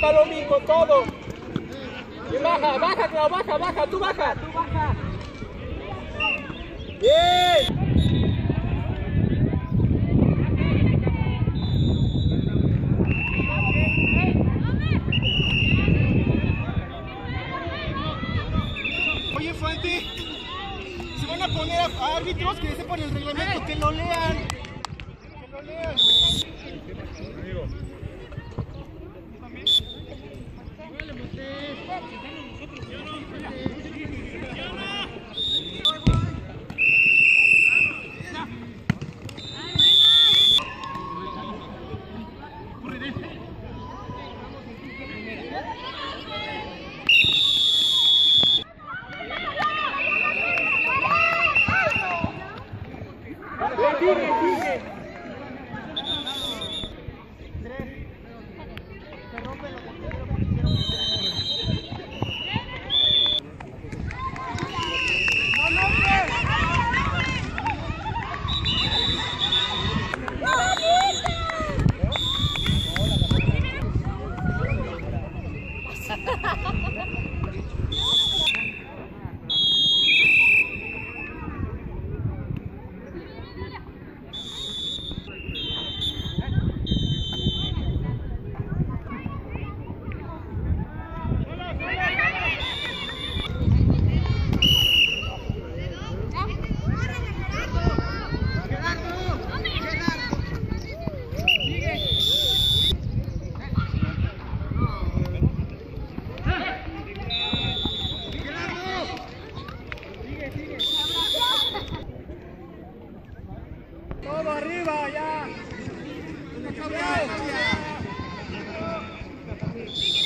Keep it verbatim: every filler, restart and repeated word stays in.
Palomín, con todo. Y baja, baja, Clau, baja, baja, tú baja. Tú baja. Bien. Oye, Fuente, se van a poner a árbitros que sepan el reglamento, que lo lean. Que lo lean. Sigue, sigue. Todo arriba, ya.